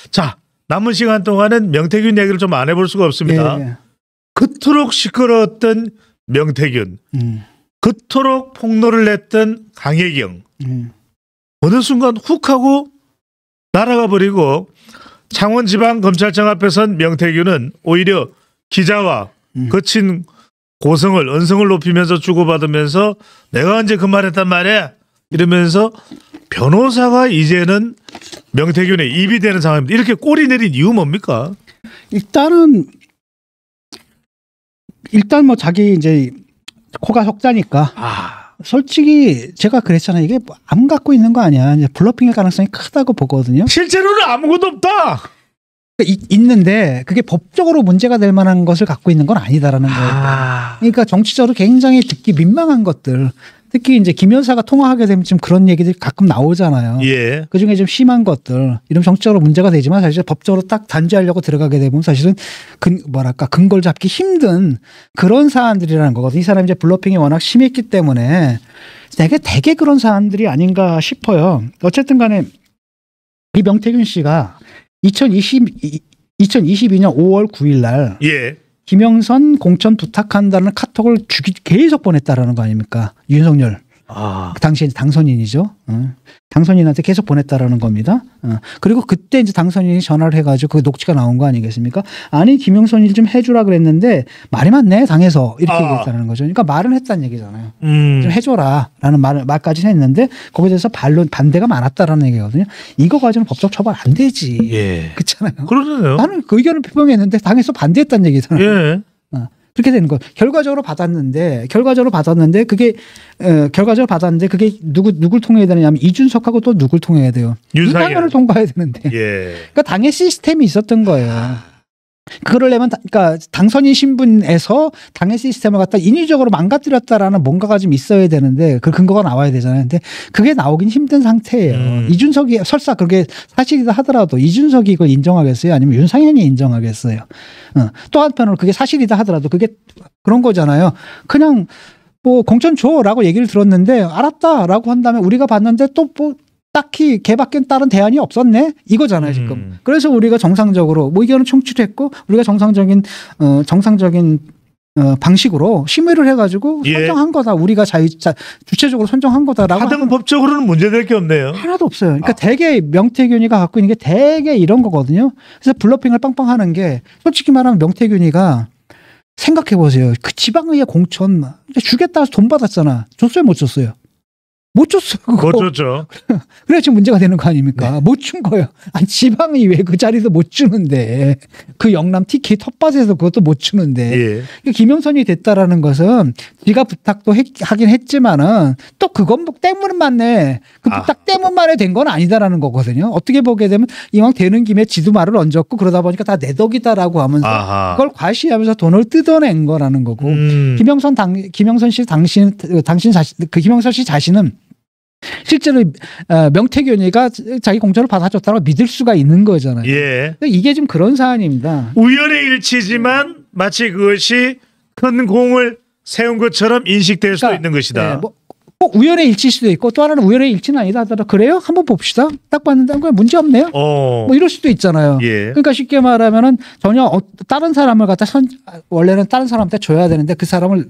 자, 남은 시간 동안은 명태균 얘기를 좀 안 해볼 수가 없습니다. 예. 그토록 시끄러웠던 명태균, 그토록 폭로를 냈던 강혜경, 어느 순간 훅 하고 날아가 버리고 창원지방검찰청 앞에 선 명태균은 오히려 기자와 거친 고성을 언성을 높이면서 주고받으면서 내가 언제 그 말했단 말이야 이러면서 변호사가 이제는 명태균의 입이 되는 상황입니다. 이렇게 꼬리 내린 이유 뭡니까? 일단 뭐 자기 이제 코가 석자니까. 솔직히 제가 그랬잖아요. 이게 안 갖고 있는 거 아니야. 이제 블러핑일 가능성이 크다고 보거든요. 실제로는 아무것도 없다. 있는데 그게 법적으로 문제가 될 만한 것을 갖고 있는 건 아니다라는 거예요. 그러니까 정치적으로 굉장히 듣기 민망한 것들. 특히 이제 김 여사가 통화하게 되면 지금 그런 얘기들이 가끔 나오잖아요. 예. 그중에 좀 심한 것들 이런 정치적으로 문제가 되지만 사실 법적으로 딱 단죄하려고 들어가게 되면 사실은 근거를 잡기 힘든 그런 사안들이라는 거거든요. 이 사람이 이제 블러핑이 워낙 심했기 때문에 되게 그런 사안들이 아닌가 싶어요. 어쨌든 간에 이 명태균 씨가 2022년 5월 9일 날 예. 김영선 공천 부탁한다는 카톡을 계속 보냈다라는 거 아닙니까? 윤석열. 그 당시 당선인이죠. 당선인한테 계속 보냈다라는 겁니다. 그리고 그때 이제 당선인이 전화를 해가지고 그 녹취가 나온 거 아니겠습니까? 아니 김영선 일 좀 해주라 그랬는데 말이 많네 당해서 이렇게 얘기했다는 거죠. 그러니까 말은 했다는 얘기잖아요. 좀 해줘라라는 말까지는 했는데 거기에 대해서 반대가 많았다라는 얘기거든요. 이거 가지고는 법적 처벌 안 되지. 예. 그렇잖아요. 그러네요. 나는 그 의견을 표명했는데 당해서 반대했다는 얘기잖아요. 예. 그렇게 되는 거예요. 결과적으로 받았는데 그게 누굴 통해야 되느냐면 이준석하고 또 누굴 통해야 돼요. 윤상현을 통과해야 되는데. 예. 그러니까 당의 시스템이 있었던 거예요. 그러려면 그러니까 당선인 신분에서 당의 시스템을 갖다 인위적으로 망가뜨렸다라는 뭔가가 좀 있어야 되는데 그 근거가 나와야 되잖아요. 근데 그게 나오긴 힘든 상태예요. 이준석이 설사 그게 사실이다 하더라도 이준석이 이걸 인정하겠어요? 아니면 윤상현이 인정하겠어요? 또 한편으로 그게 사실이다 하더라도 그게 그런 거잖아요. 그냥 뭐 공천 줘라고 얘기를 들었는데 알았다라고 한 다음에 우리가 봤는데 또 뭐 딱히 걔밖에 다른 대안이 없었네 이거잖아요 지금. 그래서 우리가 정상적으로 뭐 의견을 청취했고 우리가 정상적인 방식으로 심의를 해가지고 선정한 거다. 우리가 주체적으로 선정한 거다라고. 하등 법적으로는 문제될 게 없네요. 하나도 없어요. 그러니까 되게 명태균이가 갖고 있는 게 되게 이런 거거든요. 그래서 블러핑을 빵빵 하는 게 솔직히 말하면 명태균이가 생각해 보세요. 그 지방의회 공천 주겠다 해서 돈 받았잖아. 줬어요 못 줬어요? 못 줬어요. 못 줬죠. 그래 지금 문제가 되는 거 아닙니까? 네. 못 준 거예요. 아니 지방의회 그 자리도 못 주는데 그 영남 TK 텃밭에서 그것도 못 주는데 예. 김영선이 됐다라는 것은 지가 부탁도 하긴 했지만은 또 그건 뭐 때문만에 그 부탁 때문만에 된 건 아니다라는 거거든요. 어떻게 보게 되면 이왕 되는 김에 지도 말을 얹었고 그러다 보니까 다 내 덕이다라고 하면서 그걸 과시하면서 돈을 뜯어낸 거라는 거고 김영선 씨 김영선 씨 자신은 실제로 명태균이가 자기 공천을 받아줬다고 믿을 수가 있는 거잖아요. 예. 이게 지금 그런 사안입니다. 우연의 일치지만 마치 그것이 큰 공을 세운 것처럼 인식될 수도 있는 것이다. 네, 뭐 우연의 일치일 수도 있고 또 하나는 우연의 일치는 아니다 하더라도 그래요? 한번 봅시다. 딱 봤는데 그냥 문제 없네요. 뭐 이럴 수도 있잖아요. 예. 그러니까 쉽게 말하면은 전혀 다른 사람을 갖다 원래는 다른 사람한테 줘야 되는데 그 사람을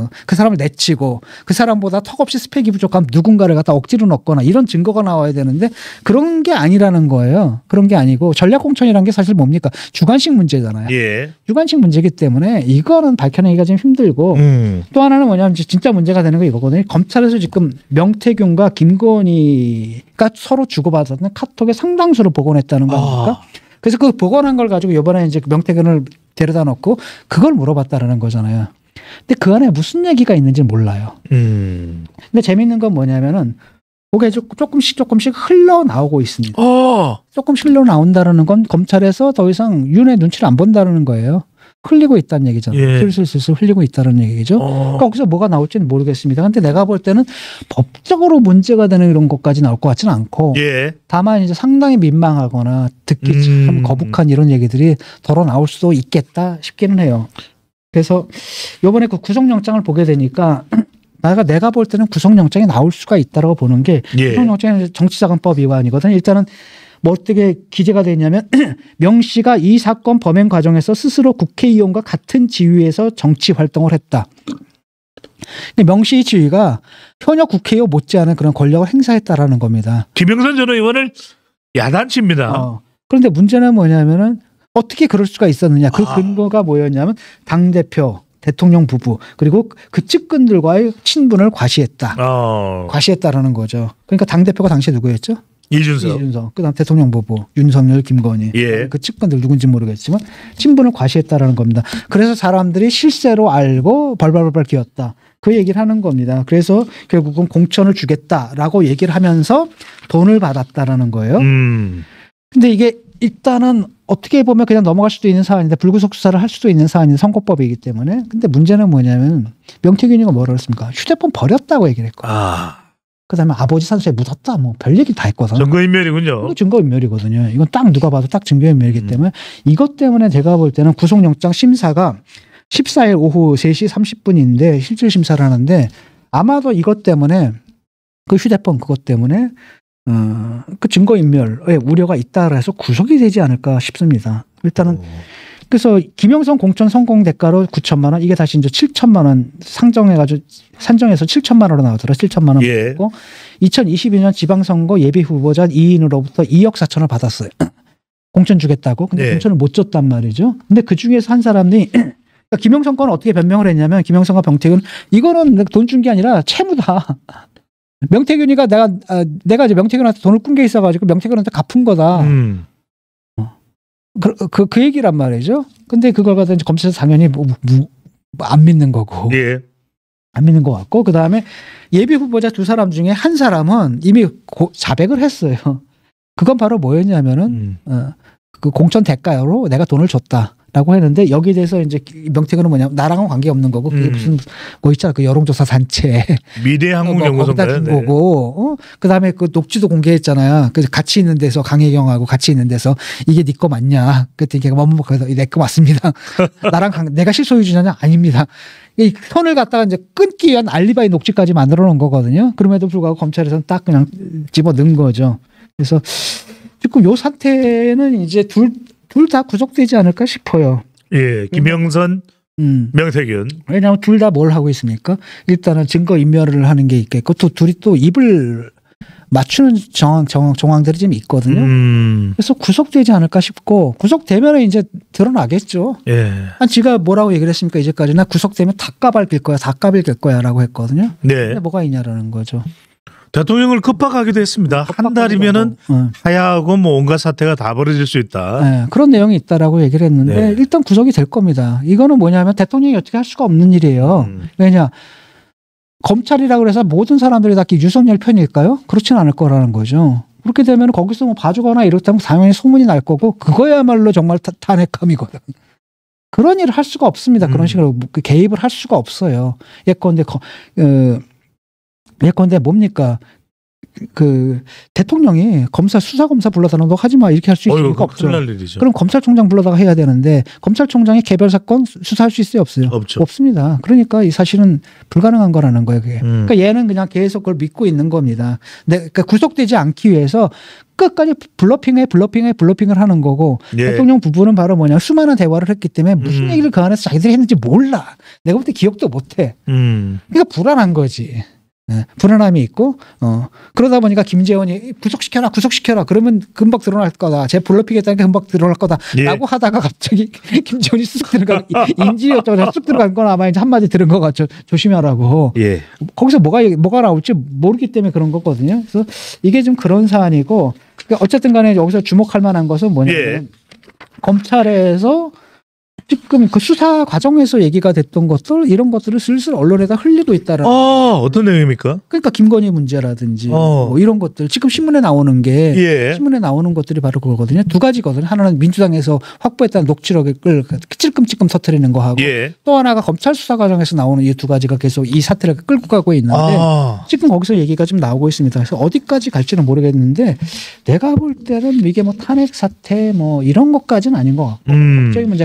내치고 그 사람보다 턱없이 스펙이 부족한 누군가를 갖다 억지로 넣거나 이런 증거가 나와야 되는데 그런 게 아니라는 거예요. 그런 게 아니고 전략공천이라는 게 사실 뭡니까? 주관식 문제잖아요. 예. 주관식 문제이기 때문에 이거는 밝혀내기가 좀 힘들고 또 하나는 뭐냐면 진짜 문제가 되는 거 이거거든요. 검찰에서 지금 명태균과 김건희가 서로 주고받았는 카톡의 상당수를 복원했다는 거 아닙니까? 그래서 그 복원한 걸 가지고 이번에 이제 명태균을 데려다 놓고 그걸 물어봤다라는 거잖아요. 근데 그 안에 무슨 얘기가 있는지 몰라요. 근데 재밌는 건 뭐냐면은 그게 조금씩 흘러나오고 있습니다. 조금씩 흘러나온다는 건 검찰에서 더 이상 윤의 눈치를 안 본다는 거예요. 흘리고 있다는 얘기잖아요. 예. 슬슬 흘리고 있다는 얘기죠. 그러니까 거기서 뭐가 나올지는 모르겠습니다. 근데 내가 볼 때는 법적으로 문제가 되는 이런 것까지 나올 것 같지는 않고 다만 이제 상당히 민망하거나 듣기 참 거북한 이런 얘기들이 덜어 나올 수도 있겠다 싶기는 해요. 그래서 이번에 그 구속영장을 보게 되니까 내가 볼 때는 구속영장이 나올 수가 있다고 보는 게 구속영장은 정치자금법 위반이거든요. 일단은 뭐 어떻게 기재가 되냐면 명 씨가 이 사건 범행 과정에서 스스로 국회의원과 같은 지위에서 정치 활동을 했다. 명 씨의 지위가 현역 국회의원 못지않은 그런 권력을 행사했다라는 겁니다. 김영선 전 의원을 야단칩니다. 그런데 문제는 뭐냐면은 어떻게 그럴 수가 있었느냐. 그 근거가 뭐였냐면 당대표, 대통령 부부 그리고 그 측근들과의 친분을 과시했다. 과시했다라는 거죠. 그러니까 당대표가 당시에 누구였죠? 이준석. 그다음 대통령 부부 윤석열, 김건희. 예. 그 측근들 누군지 모르겠지만 친분을 과시했다라는 겁니다. 그래서 사람들이 실세로 알고 벌벌벌 기었다. 그 얘기를 하는 겁니다. 그래서 결국은 공천을 주겠다라고 얘기를 하면서 돈을 받았다라는 거예요. 근데 이게 일단은 어떻게 보면 그냥 넘어갈 수도 있는 사안인데 불구속 수사를 할 수도 있는 사안인 선거법이기 때문에. 근데 문제는 뭐냐면 명태균이가 뭐라 그랬습니까? 휴대폰 버렸다고 얘기를 했거든요. 그다음에 아버지 산소에 묻었다. 뭐 별 얘기 다 했거든. 증거인멸이군요. 이거 증거인멸이거든요. 이건 딱 누가 봐도 딱 증거인멸이기 때문에 이것 때문에 제가 볼 때는 구속영장 심사가 14일 오후 3시 30분인데 실질 심사를 하는데 아마도 이것 때문에 그 휴대폰 그것 때문에 그 증거인멸의 우려가 있다 해서 구속이 되지 않을까 싶습니다. 일단은 그래서 김영선 공천 성공 대가로 9천만 원 이게 다시 이제 7천만 원 상정해가지고 산정해서 7천만 원으로 나오더라. 7천만 원 받고 2022년 지방선거 예비 후보자 2인으로부터 2억 4천을 받았어요. 공천 주겠다고. 근데 공천을 못 줬단 말이죠. 근데 그 중에서 한 사람이 그러니까 김영선 건은 어떻게 변명을 했냐면 김영선과 병태균 이거는 돈 준 게 아니라 채무다. 명태균이가 내가 이제 명태균한테 돈을 꾼 게 있어가지고 명태균한테 갚은 거다. 그 얘기란 말이죠. 근데 그걸 갖다 이제 검찰에서 당연히 안 믿는 거고. 예. 안 믿는 것 같고. 그 다음에 예비 후보자 두 사람 중에 한 사람은 이미 자백을 했어요. 그건 바로 뭐였냐면은, 그 공천 대가로 내가 돈을 줬다. 라고 했는데 여기에 대해서 이제 명태균은 뭐냐면 나랑은 관계없는 거고 그게 무슨 뭐 있잖아 그 여론조사 단체 미래한국연구소인가요? 거기다 준 거고 그다음에 그 녹취도 공개했잖아요. 그래서 같이 있는 데서 강혜경하고 같이 있는 데서 이게 네 거 맞냐? 그랬더니 걔가 뭐뭐그래서 내 거 맞습니다. 나랑 내가 실소유주냐? 아닙니다. 이 선을 갖다가 이제 끊기 위한 알리바이 녹취까지 만들어 놓은 거거든요. 그럼에도 불구하고 검찰에서는 딱 그냥 집어 넣은 거죠. 그래서 지금 요 사태는 이제 둘 다 구속되지 않을까 싶어요. 예, 김영선, 명태균. 왜냐하면 둘 다 뭘 하고 있습니까? 일단은 증거 인멸을 하는 게 있겠고 또 둘이 또 입을 맞추는 정황들이 좀 있거든요. 그래서 구속되지 않을까 싶고 구속되면 이제 드러나겠죠. 예. 지가 뭐라고 얘기를 했습니까? 이제까지 나 구속되면 다 까발길 거야, 다 까발길 거야라고 했거든요. 네. 근데 뭐가 있냐라는 거죠. 대통령을 급박하기도 했습니다. 한 달이면은 하야하고 뭐 온갖 사태가 다 벌어질 수 있다. 네, 그런 내용이 있다라고 얘기를 했는데 일단 구속이 될 겁니다. 이거는 뭐냐면 대통령이 어떻게 할 수가 없는 일이에요. 왜냐 검찰이라고 해서 모든 사람들이 다 윤석열 편일까요? 그렇지는 않을 거라는 거죠. 그렇게 되면 거기서 뭐 봐주거나 이렇다면 당연히 소문이 날 거고 그거야말로 정말 탄핵감이거든. 그런 일을 할 수가 없습니다. 그런 식으로 개입을 할 수가 없어요. 예컨대 뭡니까? 그 대통령이 수사검사 불러다가 너 하지 마 이렇게 할 수 있을 리가 없죠. 그럼 검찰총장 불러다가 해야 되는데 검찰총장이 개별 사건 수사할 수 있어요, 없어요? 없죠. 없습니다. 그러니까 이 사실은 불가능한 거라는 거예요. 그게. 그러니까 얘는 그냥 계속 그걸 믿고 있는 겁니다. 그러니까 구속되지 않기 위해서 끝까지 블러핑을 하는 거고 대통령 부부는 바로 뭐냐 수많은 대화를 했기 때문에 무슨 얘기를 그 안에서 자기들이 했는지 몰라. 내가 볼 때 기억도 못해. 그러니까 불안한 거지. 네, 불안함이 있고 그러다 보니까 김재원이 구속시켜라 그러면 금방 드러날 거다. 제 블러핑했다니까 금방 드러날 거다 라고 하다가 갑자기 김재원이 쑥 들어가 인질이 어쩌고 쑥 들어간 건 아마 이제 한마디 들은 거 같죠. 조심하라고. 거기서 뭐가 나올지 모르기 때문에 그런 거거든요. 그래서 이게 좀 그런 사안이고 그러니까 어쨌든 간에 여기서 주목할 만한 것은 뭐냐면 검찰에서 지금 그 수사 과정에서 얘기가 됐던 것들 이런 것들을 슬슬 언론에다 흘리고 있다라는. 어떤 내용입니까? 그러니까 김건희 문제라든지 뭐 이런 것들 지금 신문에 나오는 게 신문에 나오는 것들이 바로 그거거든요. 두 가지거든요. 하나는 민주당에서 확보했다는 녹취록을 찔끔찔끔 터뜨리는 거 하고 또 하나가 검찰 수사 과정에서 나오는 이 두 가지가 계속 이 사태를 끌고 가고 있는데 지금 거기서 얘기가 좀 나오고 있습니다. 그래서 어디까지 갈지는 모르겠는데 내가 볼 때는 이게 뭐 탄핵 사태 뭐 이런 것까지는 아닌 것 같고 법적인 문제까지는 아닌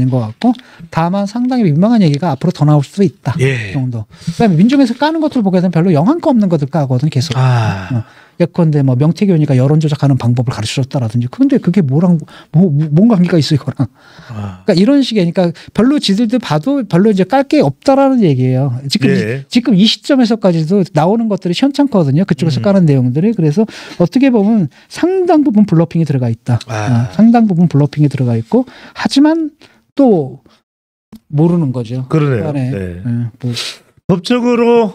있는 것 같고 다만 상당히 민망한 얘기가 앞으로 더 나올 수도 있다. 예. 그 정도. 그다음에 민중에서 까는 것들 보게 되면 별로 영한가 없는 것들 까거든 계속. 예컨대 뭐 명태균 의원이가 여론 조작하는 방법을 가르쳐줬다라든지 근데 그게 뭔 관계가 있어 이거랑. 그러니까 이런 식의 그러니까 별로 지들도 봐도 별로 이제 깔 게 없다라는 얘기예요. 지금 이 시점에서까지도 나오는 것들이 시원찮거든요. 그쪽에서 까는 내용들이. 그래서 어떻게 보면 상당 부분 블러핑이 들어가 있다. 상당 부분 블러핑이 들어가 있고 하지만 또 모르는 거죠. 그러네요. 네. 뭐. 법적으로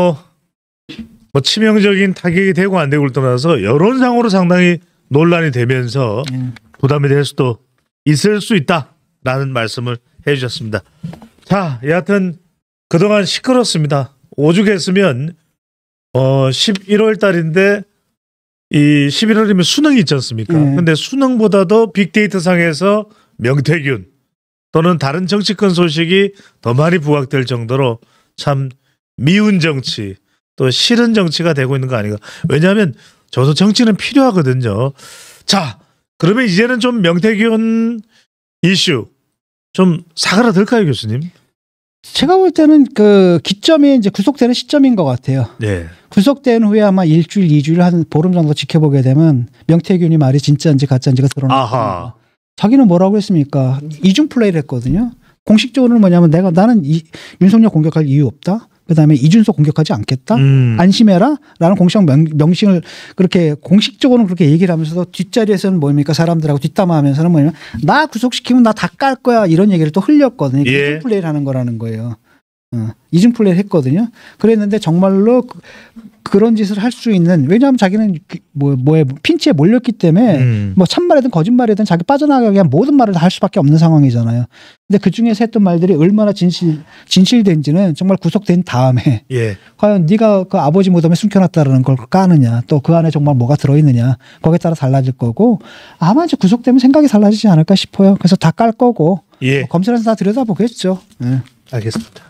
뭐 치명적인 타격이 되고 안 되고를 떠나서 여론상으로 상당히 논란이 되면서 부담이 될 수도 있을 수 있다라는 말씀을 해주셨습니다. 자, 여하튼 그동안 시끄럽습니다. 오죽했으면 11월 달인데 이 11월이면 수능이 있지 않습니까? 근데 수능보다도 빅데이터 상에서 명태균 또는 다른 정치권 소식이 더 많이 부각될 정도로 참 미운 정치 또 싫은 정치가 되고 있는 거 아닌가. 왜냐하면 저도 정치는 필요하거든요. 자, 그러면 이제는 좀 명태균 이슈 좀 사그라들까요, 교수님? 제가 볼 때는 그 기점이 이제 구속되는 시점인 것 같아요. 네. 구속된 후에 아마 일주일, 2주일 한 보름 정도 지켜보게 되면 명태균이 말이 진짜인지 가짜인지가 드러납니다. 자기는 뭐라고 했습니까? 이중 플레이를 했거든요. 공식적으로는 뭐냐면 나는 윤석열 공격할 이유 없다. 그다음에 이준석 공격하지 않겠다. 안심해라. 라는 공식 명칭을 그렇게 공식적으로는 그렇게 얘기를 하면서도 뒷자리에서는 뭡니까? 사람들하고 뒷담화하면서는 뭐냐면 나 구속시키면 나 다 깔 거야. 이런 얘기를 또 흘렸거든요. 이중 플레이를 하는 거라는 거예요. 이중 플레이를 했거든요. 그랬는데 정말로 그런 짓을 할 수 있는 왜냐하면 자기는 핀치에 몰렸기 때문에 뭐 참말이든 거짓말이든 자기 빠져나가기 위한 모든 말을 다 할 수밖에 없는 상황이잖아요. 근데 그 중에서 했던 말들이 얼마나 진실된지는 정말 구속된 다음에 과연 네가 그 아버지 무덤에 숨겨놨다는 걸 까느냐 또 그 안에 정말 뭐가 들어있느냐 거기에 따라 달라질 거고 아마 이제 구속되면 생각이 달라지지 않을까 싶어요. 그래서 다 깔 거고 검찰에서 다 들여다보겠죠. 알겠습니다.